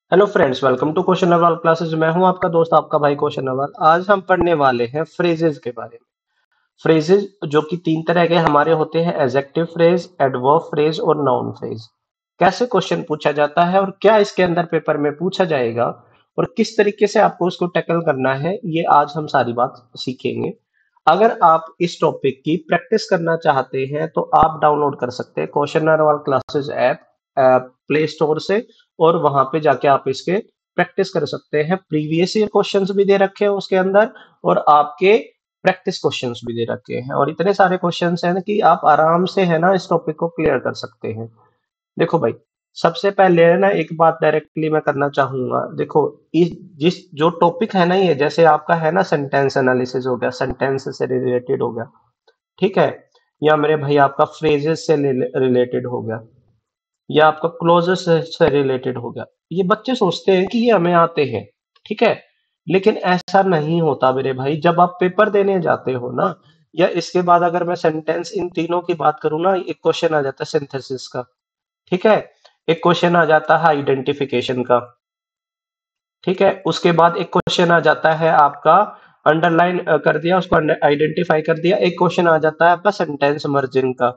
Hello friends, welcome to question Nawal classes. मैं हूं आपका दोस्त, आपका भाई क्वेश्चन नवाल। आज हम पढ़ने वाले हैं फ्रेजेस के बारे में। फ्रेजेस जो कि तीन तरह के हमारे होते हैं: एडजेक्टिव फ्रेज, एडवर्ब फ्रेज और नाउन फ्रेज। कैसे क्वेश्चन पूछा जाता है और क्या इसके अंदर पेपर में पूछा जाएगा और किस तरीके से आपको उसको टैकल करना है, ये आज हम सारी बात सीखेंगे। अगर आप इस टॉपिक की प्रैक्टिस करना चाहते हैं तो आप डाउनलोड कर सकते हैं question Nawal classes app play store से, और वहां पे जाके आप इसके प्रैक्टिस कर सकते हैं। प्रीवियस ईयर क्वेश्चंस भी दे रखे हैं उसके अंदर, और आपके प्रैक्टिस क्वेश्चंस भी दे रखे हैं, और इतने सारे क्वेश्चंस हैं कि आप आराम से है ना इस टॉपिक को क्लियर कर सकते हैं। देखो भाई, सबसे पहले है ना एक बात डायरेक्टली मैं करना चाहूंगा। देखो, इस जिस जो टॉपिक है ना, ये जैसे आपका है ना सेंटेंस एनालिसिस हो गया, सेंटेंस से रिलेटेड हो गया, ठीक है, या मेरे भाई आपका फ्रेजेस से रिलेटेड हो गया, या आपका क्लोजेस से रिलेटेड हो गया। ये बच्चे सोचते हैं कि ये हमें आते हैं, ठीक है, लेकिन ऐसा नहीं होता मेरे भाई। जब आप पेपर देने जाते हो ना, या इसके बाद अगर मैं सेंटेंस इन तीनों की बात करूं ना, एक क्वेश्चन आ जाता है सिंथेसिस का, ठीक है, एक क्वेश्चन आ जाता है आइडेंटिफिकेशन का, ठीक है, उसके बाद एक क्वेश्चन आ जाता है आपका अंडरलाइन कर दिया, उसको आइडेंटिफाई कर दिया, एक क्वेश्चन आ जाता है आपका सेंटेंस मर्जिंग का,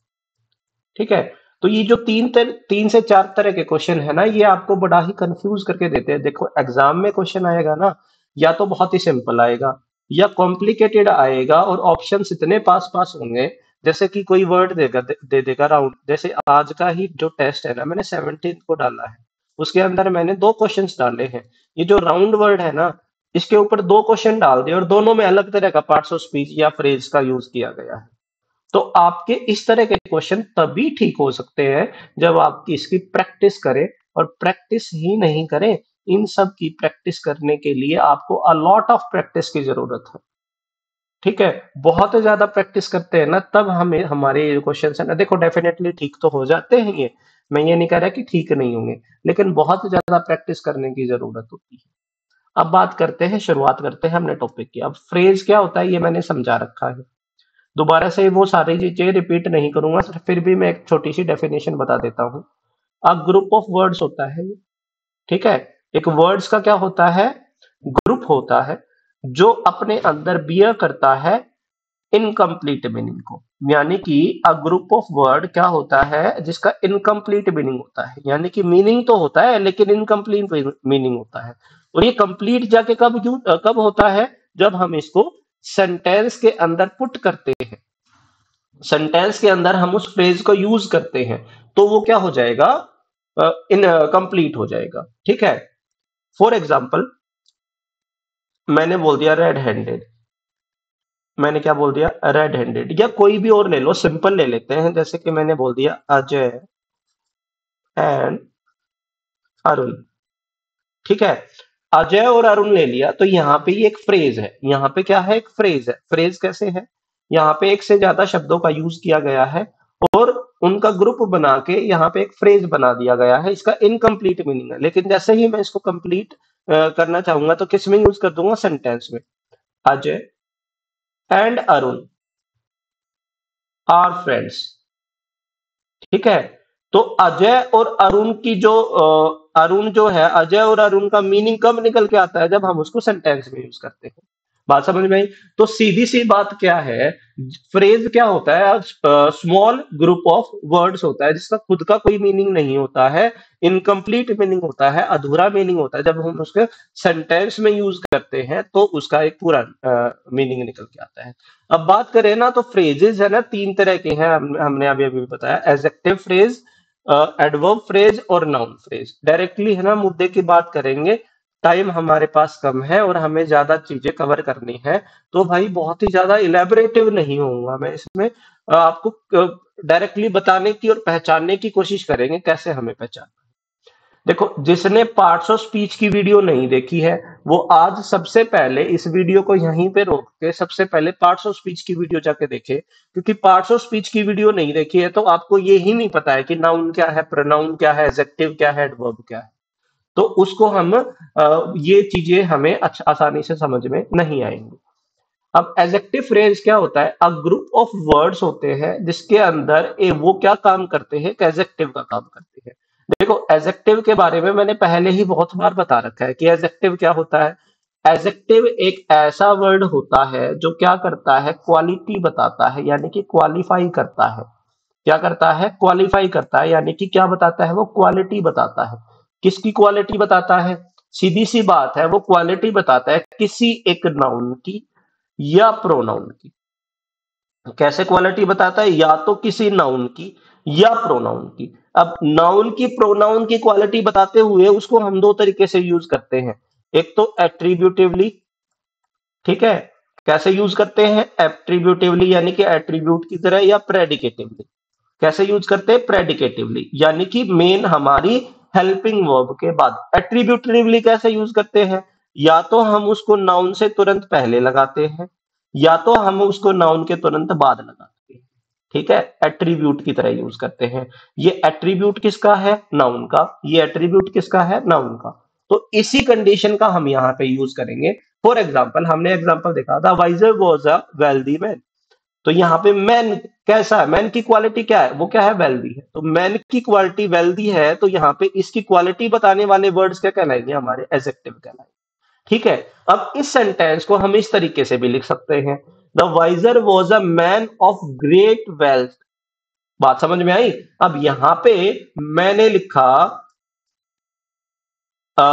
ठीक है। तो ये जो तीन से चार तरह के क्वेश्चन है ना, ये आपको बड़ा ही कंफ्यूज करके देते हैं। देखो, एग्जाम में क्वेश्चन आएगा ना, या तो बहुत ही सिंपल आएगा या कॉम्प्लिकेटेड आएगा, और ऑप्शंस इतने पास पास होंगे, जैसे कि कोई वर्ड दे देगा राउंड। जैसे आज का ही जो टेस्ट है ना, मैंने 17 को डाला है, उसके अंदर मैंने दो क्वेश्चंस डाले हैं। ये जो राउंड वर्ड है ना, इसके ऊपर दो क्वेश्चन डाल दिए, और दोनों में अलग तरह का पार्ट्स ऑफ स्पीच या फ्रेज का यूज किया गया है। तो आपके इस तरह के क्वेश्चन तभी ठीक हो सकते हैं जब आप इसकी प्रैक्टिस करें, और प्रैक्टिस ही नहीं करें, इन सब की प्रैक्टिस करने के लिए आपको अ लॉट ऑफ प्रैक्टिस की जरूरत है, ठीक है। बहुत ज्यादा प्रैक्टिस करते हैं ना, तब हमें हमारे ये क्वेश्चन है ना, देखो डेफिनेटली ठीक तो हो जाते हैं ये, मैं ये नहीं कह रहा कि ठीक नहीं होंगे, लेकिन बहुत ज्यादा प्रैक्टिस करने की जरूरत होती है। अब बात करते हैं, शुरुआत करते हैं हमने टॉपिक की। अब फ्रेज क्या होता है ये मैंने समझा रखा है, दोबारा से वो सारी चीजें रिपीट नहीं करूंगा, फिर भी मैं एक छोटी सी डेफिनेशन बता देता हूँ। अ ग्रुप ऑफ वर्ड्स होता है ये, ठीक है। एक वर्ड्स का क्या होता है, ग्रुप होता है, जो अपने अंदर बियर करता है इनकम्प्लीट मीनिंग को। यानी कि अ ग्रुप ऑफ वर्ड क्या होता है, जिसका इनकम्प्लीट मीनिंग होता है, यानी कि मीनिंग तो होता है लेकिन इनकम्प्लीट मीनिंग होता है। और ये कंप्लीट जाके कब होता है, जब हम इसको सेंटेंस के अंदर पुट करते हैं, सेंटेंस के अंदर हम उस फ्रेज को यूज करते हैं, तो वो क्या हो जाएगा, इन कंप्लीट हो जाएगा, ठीक है। फॉर एग्जाम्पल, मैंने बोल दिया रेड हैंडेड, मैंने क्या बोल दिया, रेड हैंडेड, या कोई भी और ले लो, सिंपल ले लेते हैं, जैसे कि मैंने बोल दिया अजय एंड अरुण, ठीक है। अजय और अरुण ले लिया, तो यहाँ पे ये एक फ्रेज है, यहाँ पे क्या है, एक फ्रेज है। फ्रेज कैसे है, यहाँ पे एक से ज्यादा शब्दों का यूज किया गया है, और उनका ग्रुप बना के यहाँ पे एक फ्रेज बना दिया गया है। इसका इनकम्प्लीट मीनिंग है, लेकिन जैसे ही मैं इसको कंप्लीट करना चाहूंगा तो किस में यूज कर दूंगा, सेंटेंस में। Ajay and Arun are friends, ठीक है। तो अजय और अरुण की जो अरुण जो है, अजय और अरुण का मीनिंग कब निकल के आता है, जब हम उसको सेंटेंस में यूज करते हैं। बात समझ में आई। तो सीधी सी बात क्या है, फ्रेज क्या होता है, स्मॉल ग्रुप ऑफ वर्ड्स होता है जिसका खुद का कोई मीनिंग नहीं होता है, इनकम्प्लीट मीनिंग होता है, अधूरा मीनिंग होता है। जब हम उसके सेंटेंस में यूज करते हैं तो उसका एक पूरा मीनिंग निकल के आता है। अब बात करें ना, तो फ्रेजेस है ना तीन तरह के हैं, हमने अभी अभी बताया, एडजेक्टिव फ्रेज, एडवर्ब फ्रेज और नाउन फ्रेज। डायरेक्टली है ना मुद्दे की बात करेंगे, टाइम हमारे पास कम है और हमें ज्यादा चीजें कवर करनी है, तो भाई बहुत ही ज्यादा इलेबोरेटिव नहीं होऊंगा मैं इसमें। आपको डायरेक्टली बताने की और पहचानने की कोशिश करेंगे, कैसे हमें पहचान। देखो, जिसने पार्ट्स ऑफ स्पीच की वीडियो नहीं देखी है, वो आज सबसे पहले इस वीडियो को यहीं पे रोक के सबसे पहले पार्ट्स ऑफ स्पीच की वीडियो जाके देखे, क्योंकि पार्ट्स ऑफ स्पीच की वीडियो नहीं देखी है तो आपको ये ही नहीं पता है कि नाउन क्या है, प्रोनाउन क्या है, एडजेक्टिव क्या है, एडवर्ब क्या है। तो उसको हम ये चीजें हमें अच्छा आसानी से समझ में नहीं आएंगी। अब एडजेक्टिव फ्रेज क्या होता है, अ ग्रुप ऑफ वर्ड्स होते हैं जिसके अंदर वो क्या काम करते हैं, एडजेक्टिव का काम करते हैं। देखो एडजेक्टिव के बारे में मैंने पहले ही बहुत बार बता रखा है कि एडजेक्टिव क्या होता है। एडजेक्टिव एक ऐसा वर्ड होता है जो क्या करता है, क्वालिटी बताता है, यानी कि क्वालिफाई करता है। क्या करता है, क्वालिफाई करता है, यानी कि क्या बताता है, वो क्वालिटी बताता है। किसकी क्वालिटी बताता है, सीधी सी बात है, वो क्वालिटी बताता है किसी एक नाउन की या प्रोनाउन की। कैसे क्वालिटी बताता है, या तो किसी नाउन की या प्रोनाउन की। अब नाउन की प्रोनाउन की क्वालिटी बताते हुए उसको हम दो तरीके से यूज करते हैं। एक तो एट्रीब्यूटिवली, ठीक है, कैसे यूज करते हैं एट्रीब्यूटिवली, यानी कि एट्रीब्यूट की तरह, या प्रेडिकेटिवली। कैसे यूज करते हैं, प्रेडिकेटिवली, यानी कि मेन हमारी हेल्पिंग वर्ब के बाद। एट्रीब्यूटिवली कैसे यूज करते हैं, या तो हम उसको नाउन से तुरंत पहले लगाते हैं, या तो हम उसको नाउन के तुरंत बाद लगाते हैं। ठीक है, एट्रीब्यूट की तरह यूज करते हैं। ये एट्रीब्यूट किसका है, नाउन का। ये एट्रीब्यूट किसका है, नाउन का। तो इसी कंडीशन का हम यहाँ पे यूज करेंगे। फॉर एग्जाम्पल, हमने एग्जाम्पल देखा था, wiser was a wealthy man. तो यहाँ पे मैन कैसा है, मैन की क्वालिटी क्या है, वो क्या है, वेल्दी है। तो मैन की क्वालिटी वेल्दी है, तो यहाँ पे इसकी क्वालिटी बताने वाले वर्ड्स क्या कहलाएंगे, हमारे एडजेक्टिव कहलाएंगे। ठीक है। अब इस सेंटेंस को हम इस तरीके से भी लिख सकते हैं, the wiser was a man of great wealth. बात समझ में आई। अब यहां पे मैंने लिखा अ,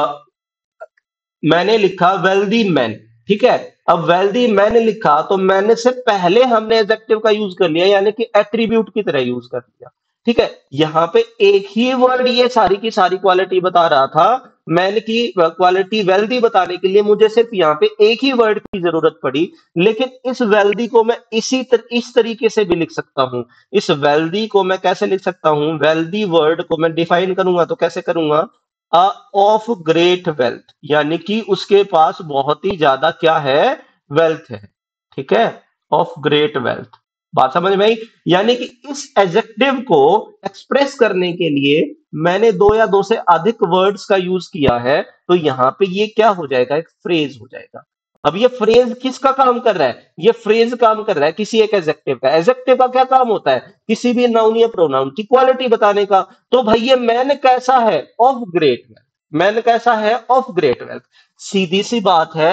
मैंने लिखा वेल्दी मैन। ठीक है। अब वेल्दी मैन लिखा तो मैंने से पहले हमने एडजेक्टिव का यूज कर लिया, यानी कि एट्रीब्यूट की तरह यूज कर लिया। ठीक है। यहां पे एक ही वर्ड ये सारी की सारी क्वालिटी बता रहा था। मैन की क्वालिटी वेल्दी बताने के लिए मुझे सिर्फ यहाँ पे एक ही वर्ड की जरूरत पड़ी। लेकिन इस वेल्दी को मैं इस तरीके से भी लिख सकता हूं। इस वेल्दी को मैं कैसे लिख सकता हूं, वेल्दी वर्ड को मैं डिफाइन करूंगा तो कैसे करूंगा, अ ऑफ ग्रेट वेल्थ, यानी कि उसके पास बहुत ही ज्यादा क्या है, वेल्थ है। ठीक है, ऑफ ग्रेट वेल्थ। बात समझ में आई। यानी कि इस एडजेक्टिव को एक्सप्रेस करने के लिए मैंने दो या दो से अधिक वर्ड्स का यूज किया है। तो यहां पे ये क्या हो जाएगा, एक फ्रेज हो जाएगा। अब ये फ्रेज किसका काम कर रहा है, ये फ्रेज काम कर रहा है किसी एक एडजेक्टिव का। एडजेक्टिव का क्या काम होता है, किसी भी नाउन या प्रोनाउन की क्वालिटी बताने का। तो भाई ये मैन कैसा है, ऑफ ग्रेट वेल्थ। मैन कैसा है, ऑफ ग्रेट वेल्थ। सीधी सी बात है,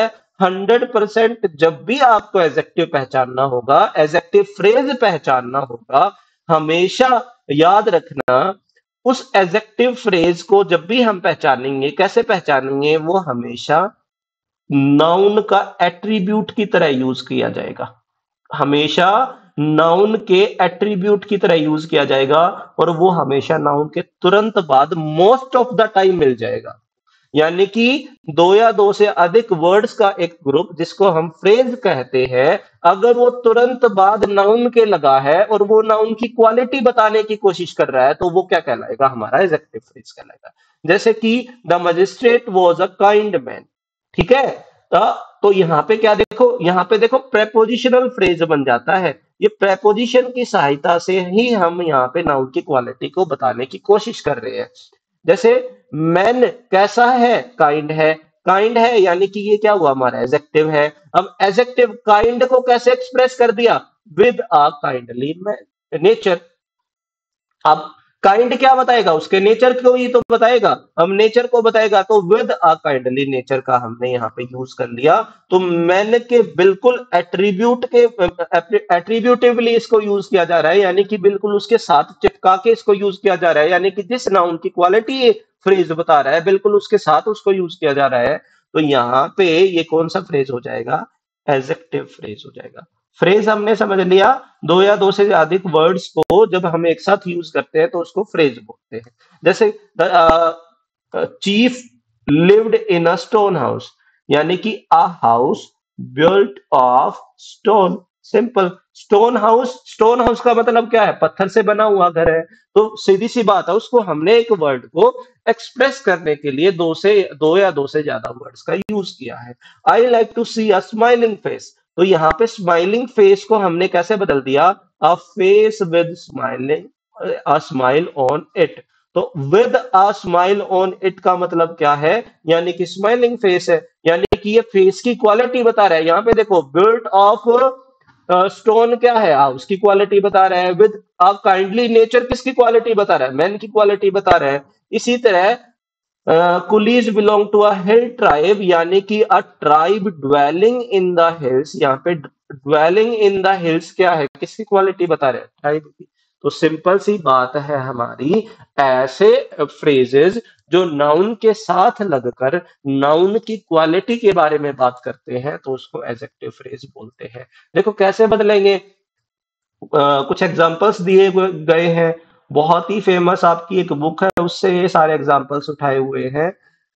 100% जब भी आपको एडजेक्टिव पहचानना होगा, एडजेक्टिव फ्रेज पहचानना होगा, हमेशा याद रखना, उस एडजेक्टिव फ्रेज को जब भी हम पहचानेंगे, कैसे पहचानेंगे, वो हमेशा नाउन का एट्रीब्यूट की तरह यूज किया जाएगा। हमेशा नाउन के एट्रीब्यूट की तरह यूज किया जाएगा, और वो हमेशा नाउन के तुरंत बाद मोस्ट ऑफ द टाइम मिल जाएगा। यानी कि दो या दो से अधिक वर्ड्स का एक ग्रुप, जिसको हम फ्रेज कहते हैं, अगर वो तुरंत बाद नाउन के लगा है और वो नाउन की क्वालिटी बताने की कोशिश कर रहा है, तो वो क्या कहलाएगा, हमारा एडजेक्टिव फ्रेज कहलाएगा। जैसे कि the magistrate was a kind man. ठीक है। तो यहाँ पे क्या देखो, यहाँ पे देखो प्रेपोजिशनल फ्रेज बन जाता है। ये प्रेपोजिशन की सहायता से ही हम यहाँ पे नाउन की क्वालिटी को बताने की कोशिश कर रहे हैं। जैसे मैन कैसा है, काइंड है। काइंड है यानी कि ये क्या हुआ, हमारा एडजेक्टिव है। अब एडजेक्टिव काइंड को कैसे एक्सप्रेस कर दिया, विद अ काइंडली नेचर। अब काइंड क्या बताएगा, उसके नेचर को ही तो बताएगा। हम नेचर को बताएगा, तो विद अ काइंडली नेचर का हमने यहाँ पे यूज कर लिया। तो मैन के बिल्कुल एट्रीब्यूट के एट्रीब्यूटिवली इसको यूज किया जा रहा है, यानी कि बिल्कुल उसके साथ चिपका के इसको यूज किया जा रहा है। यानी कि जिस नाउन की क्वालिटी ये फ्रेज बता रहा है, बिल्कुल उसके साथ उसको यूज किया जा रहा है। तो यहाँ पे ये कौन सा फ्रेज हो जाएगा, एडजेक्टिव फ्रेज हो जाएगा। फ्रेज हमने समझ लिया, दो या दो से अधिक वर्ड्स को जब हम एक साथ यूज करते हैं तो उसको फ्रेज बोलते हैं। जैसे chief lived in a stone house, यानी कि a house built of stone. Simple. Stone house का मतलब क्या है, पत्थर से बना हुआ घर है। तो सीधी सी बात है, उसको हमने एक वर्ड को एक्सप्रेस करने के लिए दो या दो से ज्यादा वर्ड्स का यूज किया है। I like to see a smiling face. तो यहाँ पे स्माइलिंग फेस को हमने कैसे बदल दिया, a face with smiling, a smile on it. तो with a smile on it का मतलब क्या है, यानी कि स्माइलिंग फेस है, यानी कि ये फेस की क्वालिटी बता रहा है। यहाँ पे देखो, बिल्ट ऑफ स्टोन क्या है, उसकी क्वालिटी बता रहा है। विद अ काइंडली नेचर किसकी क्वालिटी बता रहा है, मैन की क्वालिटी बता रहा है। इसी तरह coolies belong to a hill tribe, यानी कि a tribe dwelling in the hills. यहाँ पे ड्वेलिंग इन द हिल्स क्या है, किसकी क्वालिटी बता रहे हैं, ट्राइब की। तो सिंपल सी बात है हमारी, ऐसे फ्रेजेस जो नाउन के साथ लगकर नाउन की क्वालिटी के बारे में बात करते हैं तो उसको एडजेक्टिव फ्रेज बोलते हैं। देखो कैसे बदलेंगे, कुछ एग्जाम्पल्स दिए गए हैं। बहुत ही फेमस आपकी एक बुक है, उससे ये सारे एग्जाम्पल्स उठाए हुए हैं।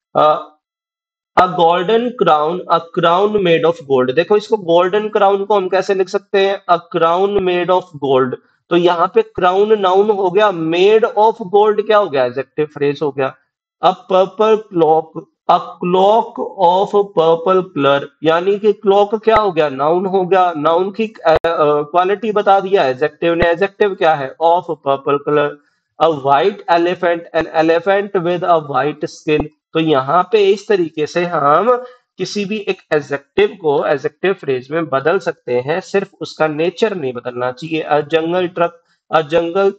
A golden crown, a crown made of gold. देखो इसको गोल्डन क्राउन को हम कैसे लिख सकते हैं, a crown made of gold. तो यहाँ पे क्राउन नाउन हो गया, मेड ऑफ गोल्ड क्या हो गया, एडजेक्टिव फ्रेज हो गया। A purple clock, a clock of purple colour, यानी कि क्लॉक क्या हो गया, नाउन हो गया। नाउन की क्वालिटी बता दिया एडजेक्टिव ने। एडजेक्टिव क्या है, of purple colour. A white elephant, an elephant with a white skin. तो यहाँ पे इस तरीके से हम किसी भी एक एडजेक्टिव को एडजेक्टिव फ्रेज में बदल सकते हैं, सिर्फ उसका नेचर नहीं बदलना चाहिए। A jungle truck, a jungle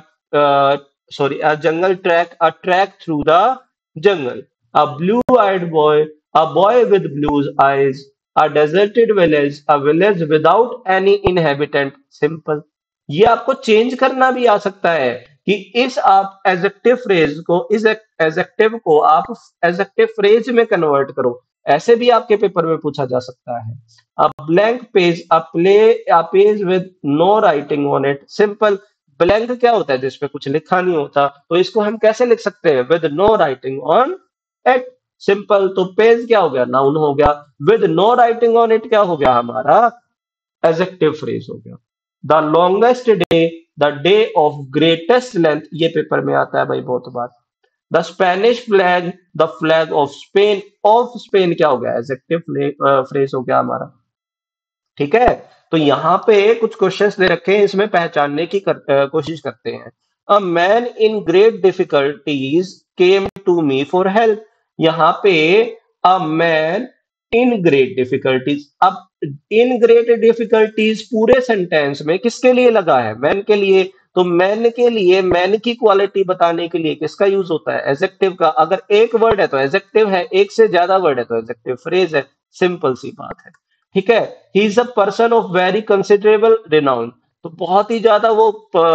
sorry a jungle track, a track through the jungle. A blue eyed boy, a boy with blue eyes. A deserted village, a village without any inhabitant. Simple. ये आपको change करना भी आ सकता है कि इस आप adjective phrase को, इस एडजेक्टिव को आप एडजेक्टिव फ्रेज में कन्वर्ट करो। ऐसे भी आपके पेपर में पूछा जा सकता है। A blank page, a play, a page with no writing on it. Simple. Blank क्या होता है, जिसपे कुछ लिखा नहीं होता, तो इसको हम कैसे लिख सकते हैं, with no writing on it. Simple. तो पेज क्या हो गया, नाउन हो गया। With no writing on it क्या हो गया हमारा, एडजेक्टिव फ्रेज हो गया। The longest day, the day of greatest length, ये पेपर में आता है भाई बहुत बार। The Spanish flag, the flag of Spain. Of Spain क्या हो गया, एडजेक्टिव फ्रेज हो गया हमारा। ठीक है। तो यहाँ पे कुछ क्वेश्चंस दे रखे हैं, इसमें पहचानने की कोशिश करते हैं। A man in great difficulties came to me for help. यहाँ पे a man in great difficulties, अब इन ग्रेट डिफिकल्टीज पूरे सेंटेंस में किसके लिए लगा है, मैन के लिए। तो मैन के लिए, मैन की क्वालिटी बताने के लिए किसका यूज होता है, एडजेक्टिव का। अगर एक वर्ड है तो एडजेक्टिव है, एक से ज्यादा वर्ड है तो एडजेक्टिव फ्रेज है। सिंपल सी बात है। ठीक है। He is a person of very considerable renown. तो बहुत ही ज्यादा वो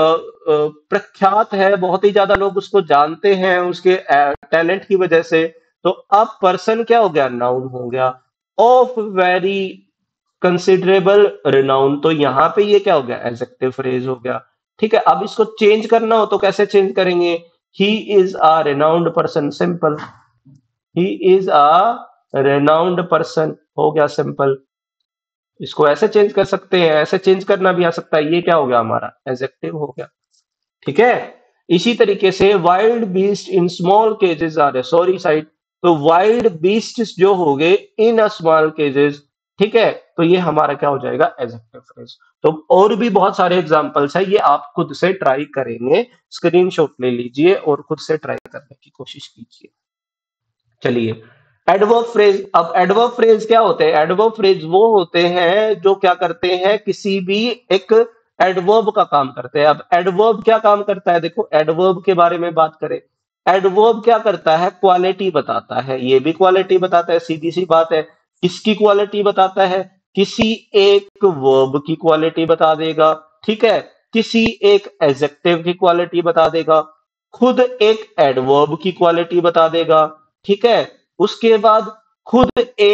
प्रख्यात है, बहुत ही ज्यादा लोग उसको जानते हैं उसके टैलेंट की वजह से। तो अब पर्सन क्या हो गया, नाउन हो गया। ऑफ वेरी कंसिडरेबल रिनाउन, तो यहाँ पे ये क्या हो गया, एडजेक्टिव फ्रेज हो गया। ठीक है। अब इसको चेंज करना हो तो कैसे चेंज करेंगे, he is a renowned person. Simple. He is a renowned person हो गया, सिंपल। इसको ऐसे चेंज कर सकते हैं, ऐसे चेंज करना भी आ सकता है। ये क्या हो गया हमारा, एडजेक्टिव हो गया। ठीक है। इसी तरीके से wild beast in small cages are a sorry sight. तो वाइल्ड बीस्ट जो हो गए इन अ स्मॉल केजेस, ठीक है, तो ये हमारा क्या हो जाएगा, एडजेक्टिव फ्रेज। तो और भी बहुत सारे एग्जांपल्स है, ये आप खुद से ट्राई करेंगे। स्क्रीनशॉट ले लीजिए और खुद से ट्राई करने की कोशिश कीजिए। चलिए, एडवर्ब फ्रेज। अब एडवर्ब फ्रेज क्या होते हैं, एडवर्ब फ्रेज वो होते हैं जो क्या करते हैं, किसी भी एक एडवर्ब का काम करते हैं। अब एडवर्ब क्या काम करता है, देखो एडवर्ब के बारे में बात करें। एडवर्ब क्या करता है, क्वालिटी बताता है। ये भी क्वालिटी बताता है, सीधी सी बात है। किसकी क्वालिटी बताता है, किसी एक वर्ब की क्वालिटी बता देगा। ठीक है। किसी एक एडजेक्टिव की क्वालिटी बता देगा। खुद एक एडवर्ब की क्वालिटी बता देगा। ठीक है। उसके बाद खुद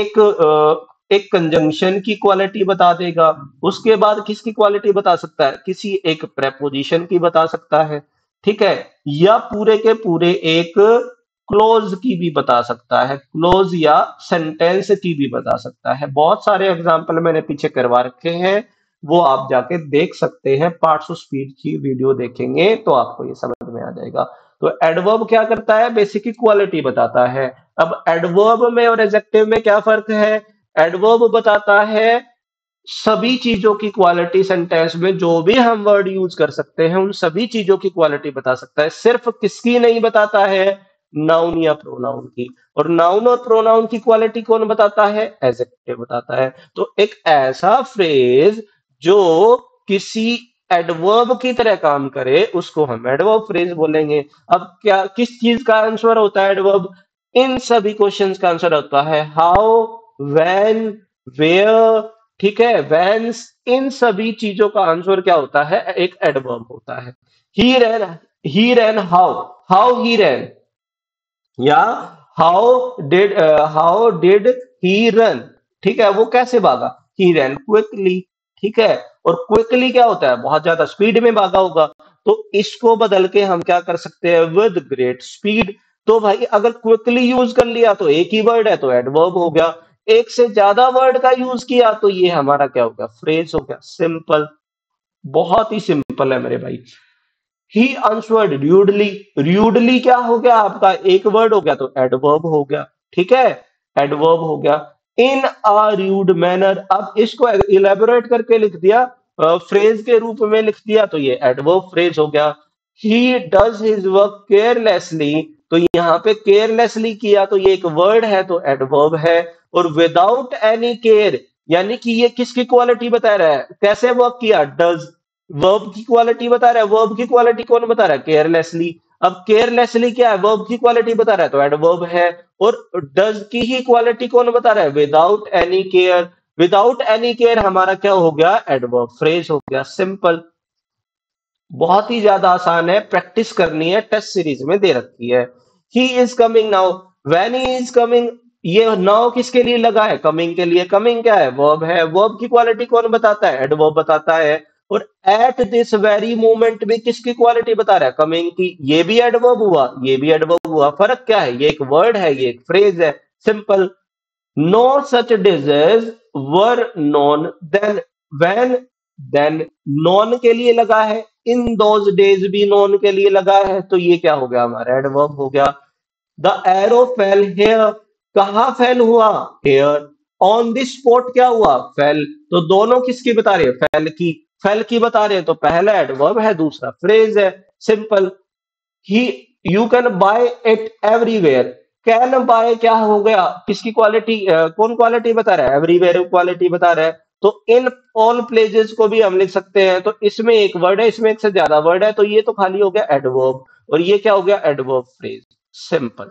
एक कंजंक्शन की क्वालिटी बता देगा। उसके बाद किसकी क्वालिटी बता सकता है, किसी एक प्रेपोजिशन की बता सकता है। ठीक है। या पूरे के पूरे एक क्लोज की भी बता सकता है, क्लोज या सेंटेंस की भी बता सकता है। बहुत सारे एग्जाम्पल मैंने पीछे करवा रखे हैं, वो आप जाके देख सकते हैं। पार्ट्स ऑफ स्पीच की वीडियो देखेंगे तो आपको ये समझ में आ जाएगा। तो एडवर्ब क्या करता है, बेसिक क्वालिटी बताता है। अब एडवर्ब में और एडजेक्टिव में क्या फर्क है, एडवर्ब बताता है सभी चीजों की क्वालिटी, सेंटेंस में जो भी हम वर्ड यूज कर सकते हैं उन सभी चीजों की क्वालिटी बता सकता है। सिर्फ किसकी नहीं बताता है, नाउन या प्रोनाउन की। और नाउन और प्रोनाउन की क्वालिटी कौन बताता है, एडजेक्टिव बताता है। तो एक ऐसा फ्रेज जो किसी एडवर्ब की तरह काम करे उसको हम एडवर्ब फ्रेज बोलेंगे। अब क्या किस चीज का आंसर होता है एडवर्ब? इन सभी क्वेश्चंस का आंसर होता है हाउ, व्हेन, वेयर, ठीक है, व्हेंस, इन सभी चीजों का आंसर क्या होता है? एक एडवर्ब होता है। ही रैन हाउ ही रैन, या हाउ डिड ही रन, ठीक है, वो कैसे भागा? ही रैन क्विकली, ठीक है। और क्विकली क्या होता है? बहुत ज्यादा स्पीड में भागा होगा। तो इसको बदल के हम क्या कर सकते हैं? With great speed. तो भाई अगर क्विकली यूज कर लिया तो एक ही वर्ड है तो एडवर्ब हो गया। एक से ज्यादा वर्ड का यूज किया तो ये हमारा क्या हो गया? फ्रेज हो गया। सिंपल, बहुत ही सिंपल है मेरे भाई। ही आंसर्ड र्यूडली, र्यूडली क्या हो गया आपका? एक वर्ड हो गया तो एडवर्ब हो गया, ठीक है, एडवर्ब हो गया। इन अ र्यूड मैनर, अब इसको इलेबोरेट करके लिख दिया, फ्रेज के रूप में लिख दिया तो ये एडवर्ब फ्रेज हो गया। He does his work carelessly, तो यहाँ पे केयरलेसली किया तो ये एक वर्ड है तो एडवर्ब है। और विदाउट एनी केयर, यानी कि ये किसकी क्वालिटी बता रहा है? कैसे वर्क किया? डज, वर्ब की क्वालिटी बता रहा है। वर्ब की क्वालिटी कौन बता रहा है? केयरलेसली। अब केयरलेसली क्या है? वर्ब की क्वालिटी बता रहा है तो एडवर्ब है। और डज की ही क्वालिटी कौन बता रहा है? Without any care. Without any care हमारा क्या हो गया? एडवर्ब फ्रेज हो गया। सिंपल, बहुत ही ज्यादा आसान है, प्रैक्टिस करनी है, टेस्ट सीरीज में दे रखी है। He is coming now, when he is coming, ये नाउ किसके लिए लगा है? कमिंग के लिए। कमिंग क्या है? वर्ब है। वर्ब की क्वालिटी कौन बताता है? एडवर्ब बताता है। और एट दिस वेरी मोमेंट भी किसकी क्वालिटी बता रहा है? कमिंग की। ये भी एडवर्ब हुआ, ये भी एडवर्ब हुआ। फर्क क्या है? ये एक वर्ड है, ये एक फ्रेज है। Simple. No such disease were known then, when, then, known के लिए लगा है। इन दोज डेज भी नॉन के लिए लगा है तो ये क्या हो गया? हमारा एडवर्ब हो गया। द एरो फेल हेयर, कहा फेल हुआ? हेयर। ऑन द स्पॉट क्या हुआ? फेल। तो दोनों किसकी बता रहे हैं? फेल की। फेल की बता रहे हैं तो पहला एडवर्ब है, दूसरा फ्रेज है। Simple. He, you can buy it everywhere, can buy क्या हो गया? किसकी क्वालिटी, कौन क्वालिटी बता रहा है? एवरीवेयर क्वालिटी बता रहा है। तो इन ऑल प्लेसेस को भी हम लिख सकते हैं। तो इसमें एक वर्ड है, इसमें एक से ज्यादा वर्ड है तो ये तो खाली हो गया एडवर्ब। और ये क्या हो गया? Adverb phrase. सिंपल,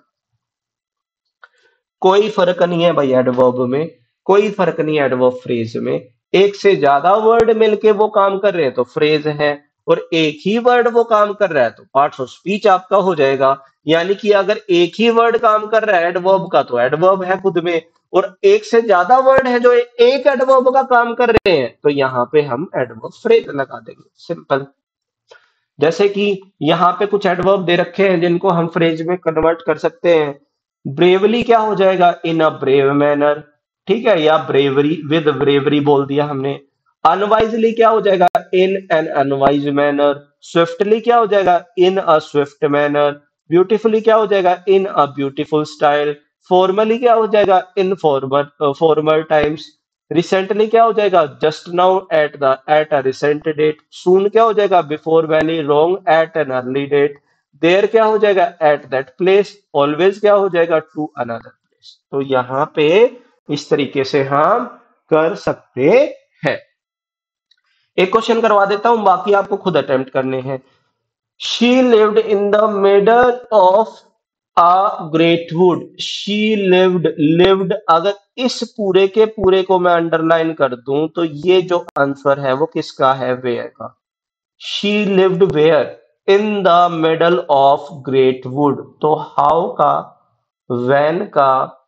कोई फर्क नहीं है भाई एडवर्ब में, कोई फर्क नहीं है एडवर्ब फ्रेज में। एक से ज्यादा वर्ड मिलके वो काम कर रहे हैं तो फ्रेज है। और एक ही वर्ड वो काम कर रहा है तो पार्ट्स ऑफ स्पीच आपका हो जाएगा। यानी कि अगर एक ही वर्ड काम कर रहा है एडवर्ब का तो एडवर्ब है खुद में। और एक से ज्यादा वर्ड है जो एक एडवर्ब का काम कर रहे हैं तो यहाँ पे हम एडवर्ब फ्रेज लगा देंगे। सिंपल। जैसे कि यहाँ पे कुछ एडवर्ब दे रखे हैं जिनको हम फ्रेज में कन्वर्ट कर सकते हैं। ब्रेवली क्या हो जाएगा? इन अ ब्रेव मैनर, ठीक है, या ब्रेवरी, विद ब्रेवरी बोल दिया हमने। अनवाइजली क्या हो जाएगा? In an unwise manner. Swiftly क्या हो जाएगा? In a swift manner. Beautifully क्या हो जाएगा? In a beautiful style. Formally क्या हो जाएगा? In formal formal times. Recently क्या हो जाएगा? Just now, at a recent date. Soon क्या हो जाएगा? Before very long, at an early date. There क्या हो जाएगा? At that place. ऑलवेज क्या हो जाएगा? To another place. तो यहाँ पे इस तरीके से हम कर सकते हैं। एक क्वेश्चन करवा देता हूं, बाकी आपको खुद अटेम्प्ट करने हैं। She lived in the middle of a great wood. She lived, lived अगर इस पूरे के पूरे को मैं अंडरलाइन कर दूं तो ये जो आंसर है वो किसका है? वेयर का। She lived where? In the middle of great wood. तो हाउ का, वैन का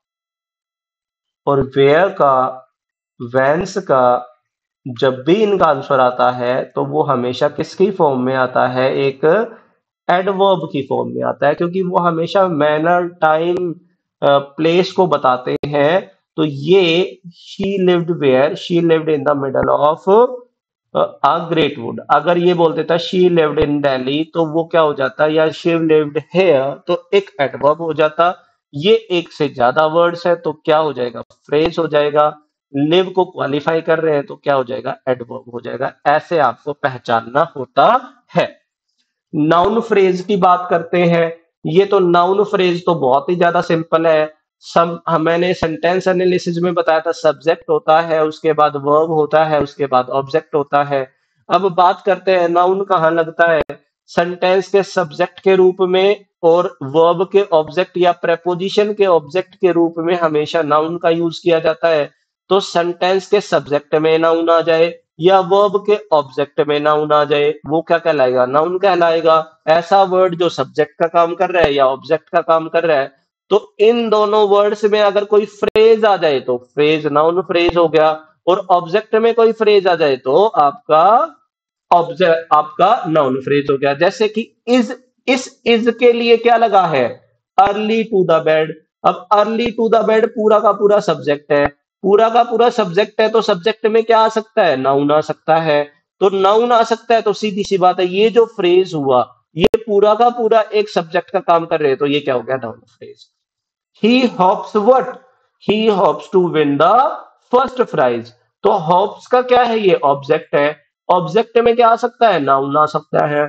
और वेयर का, वैंस का, जब भी इनका आंसर आता है तो वो हमेशा किसकी फॉर्म में आता है? एक एडवर्ब की फॉर्म में आता है, क्योंकि वो हमेशा मैनर, टाइम, प्लेस को बताते हैं। तो ये she lived where, she lived in the middle of a great wood. अगर ये बोल देता शी लिव्ड इन दिल्ली तो वो क्या हो जाता? या शी लिव्ड हेयर तो एक एडवर्ब हो जाता। ये एक से ज्यादा वर्ड्स है तो क्या हो जाएगा? फ्रेज हो जाएगा। लिव को क्वालिफाई कर रहे हैं तो क्या हो जाएगा? एडवर्ब हो जाएगा। ऐसे आपको पहचानना होता है। नाउन फ्रेज की बात करते हैं। ये तो नाउन फ्रेज तो बहुत ही ज्यादा सिंपल है। सब मैंने सेंटेंस एनालिसिस में बताया था, सब्जेक्ट होता है, उसके बाद वर्ब होता है, उसके बाद ऑब्जेक्ट होता है। अब बात करते हैं नाउन कहाँ लगता है। सेंटेंस के सब्जेक्ट के रूप में और वर्ब के ऑब्जेक्ट या प्रेपोजिशन के ऑब्जेक्ट के रूप में हमेशा नाउन का यूज किया जाता है। तो सेंटेंस के सब्जेक्ट में नाउन आ जाए या वर्ब के ऑब्जेक्ट में नाउन आ जाए, वो क्या कहलाएगा, नाउन कहलाएगा। ऐसा वर्ड जो सब्जेक्ट का काम कर रहा है या ऑब्जेक्ट का काम कर रहा है। तो इन दोनों वर्ड्स में अगर कोई फ्रेज आ जाए तो फ्रेज नाउन फ्रेज हो गया, और ऑब्जेक्ट में कोई फ्रेज आ जाए तो आपका ऑब्जेक्ट आपका नाउन फ्रेज हो गया। जैसे कि इस इज के लिए क्या लगा है, अर्ली टू द बेड। अब अर्ली टू द बेड पूरा का पूरा सब्जेक्ट है, पूरा का पूरा सब्जेक्ट है, तो सब्जेक्ट में क्या आ सकता है, नाउन आ सकता है। तो नाउन आ सकता है तो सीधी सी बात है, ये जो फ्रेज हुआ ये पूरा का पूरा एक सब्जेक्ट का काम कर रहे हैं, तो ये क्या हो गया, noun phrase. He hopes what, he hopes to win the first prize. तो हॉप्स का क्या है, ये ऑब्जेक्ट है। ऑब्जेक्ट में क्या आ सकता है, नाउन आ सकता है।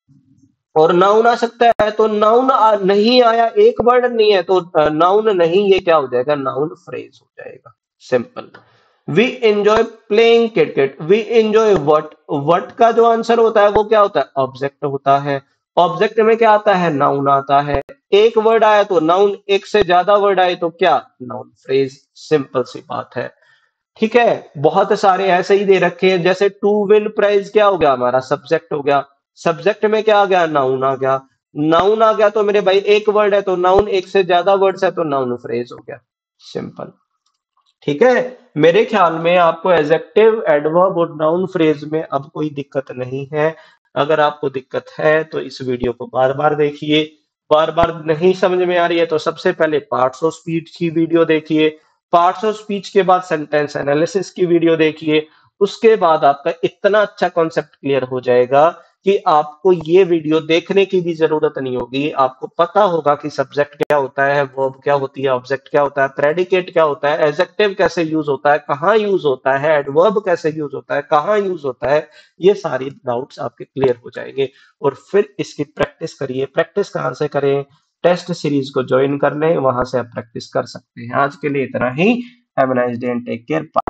और नाउन आ सकता है तो नाउन नहीं आया, एक वर्ड नहीं है तो नाउन नहीं, ये क्या हो जाएगा, नाउन फ्रेज हो जाएगा। Simple. We enjoy playing cricket, we enjoy what, what का जो आंसर होता है वो क्या होता है, ऑब्जेक्ट होता है। ऑब्जेक्ट में क्या आता है, नाउन आता है। एक वर्ड आया तो नाउन, एक से ज्यादा वर्ड आए तो क्या, नाउन फ्रेज। सिंपल सी बात है। ठीक है। बहुत सारे ऐसे ही दे रखे हैं, जैसे टू विन प्राइज क्या हो गया, हमारा सब्जेक्ट हो गया। सब्जेक्ट में क्या आ गया, नाउन आ गया। नाउन आ गया तो मेरे भाई एक वर्ड है तो नाउन, एक से ज्यादा वर्ड्स है तो नाउन फ्रेज हो गया। सिंपल। ठीक है। मेरे ख्याल में आपको एडजेक्टिव, एडवर्ब और नाउन फ्रेज में अब कोई दिक्कत नहीं है। अगर आपको दिक्कत है तो इस वीडियो को बार बार देखिए। बार बार नहीं समझ में आ रही है तो सबसे पहले पार्ट्स ऑफ स्पीच की वीडियो देखिए। पार्ट्स ऑफ स्पीच के बाद सेंटेंस एनालिसिस की वीडियो देखिए। उसके बाद आपका इतना अच्छा कॉन्सेप्ट क्लियर हो जाएगा कि आपको ये वीडियो देखने की भी जरूरत नहीं होगी। आपको पता होगा कि सब्जेक्ट क्या होता है, वर्ब क्या होती है, ऑब्जेक्ट क्या होता है, प्रेडिकेट क्या होता है, एडजेक्टिव कैसे यूज होता है, कहाँ यूज होता है, एडवर्ब कैसे यूज होता है, कहाँ यूज होता है। ये सारी डाउट्स आपके क्लियर हो जाएंगे। और फिर इसकी प्रैक्टिस करिए। प्रैक्टिस कहाँ से करें, टेस्ट सीरीज को ज्वाइन कर लें, वहां से आप प्रैक्टिस कर सकते हैं। आज के लिए इतना ही। Have a nice day and take care.